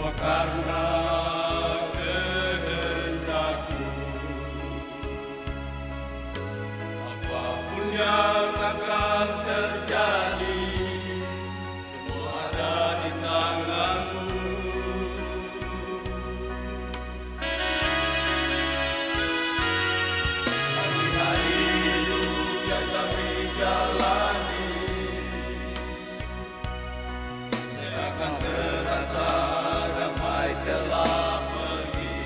karena kehendak-Mu. Apapun yang akan terjadi, semua ada di tangan-Mu. Hari-hari hidup yang kami jalani, saya akan terasa damai telah pergi.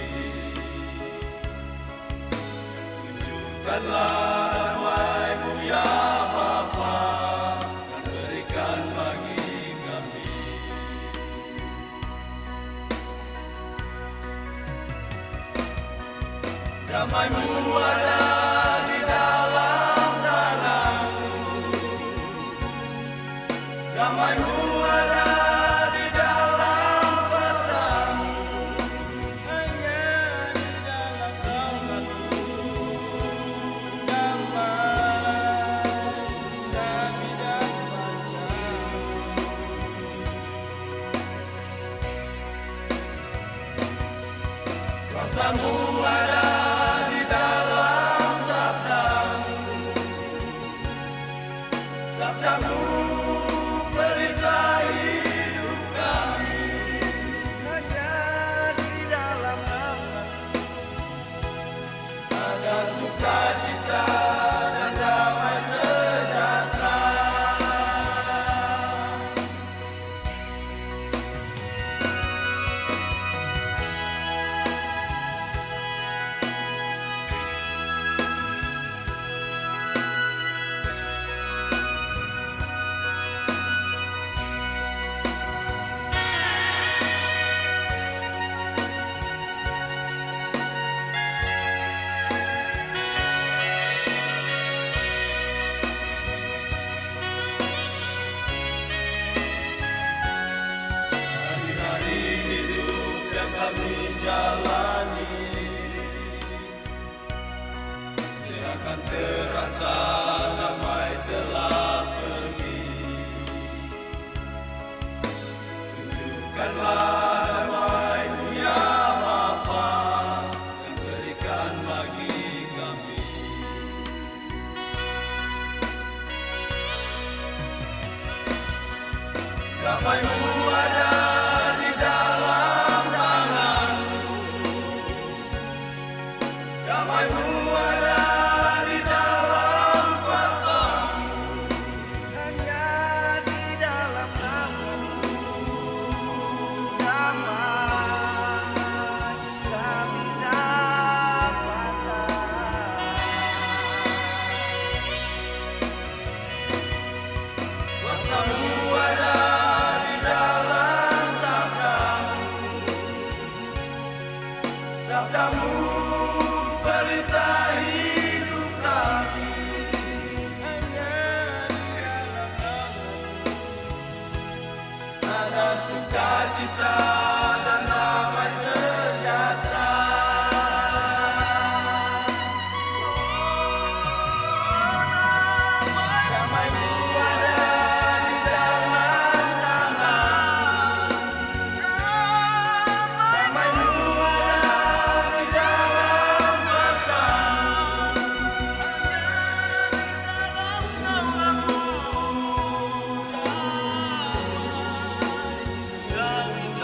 Tunjukkanlah damai-Mu ya Bapa, dan berikan bagi kami. Damai-Mu ada di dalam tangan-Mu. Damai-Mu ada di dalam kuasa-Mu. Hanya di dalam nama-Mu. Damai kami dapatkan. Kuasa-Mu ada di dalam sabda-Mu. Sabda-Mu pelita hidup kami. Hanya di dalam nama-Mu ada sukacita dan damai sejahtera. Hari-hari hidup yang kami jalani, saya akan terasa damai telah pergi. Tunjukkanlah damai-Mu ya Bapa, dan berikan bagi kami. Damai-Mu ada di dalam tangan-Mu. Damai-Mu ada di dalam kuasa-Mu. Hanya di dalam nama-Mu. Damai kami dapatkan. Kuasa-Mu ada di dalam sabda-Mu. Sabda-Mu pelita hidup kami. Hanya di dalam nama-Mu ada sukacita dan damai sejahtera. Damai-Mu ada di dalam tangan. Damai-Mu ada di dalam kuasa-Mu. Hanya di dalam nama-Mu. Damai kami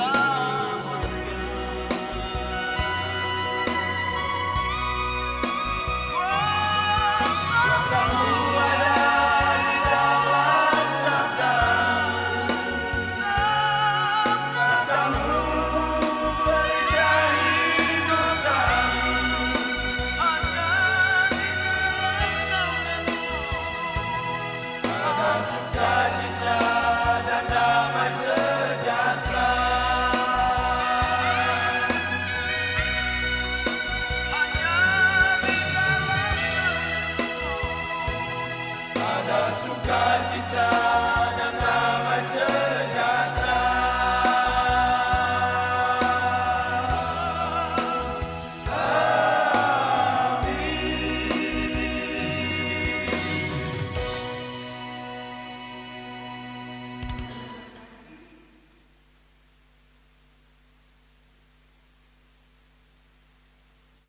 ada sukacita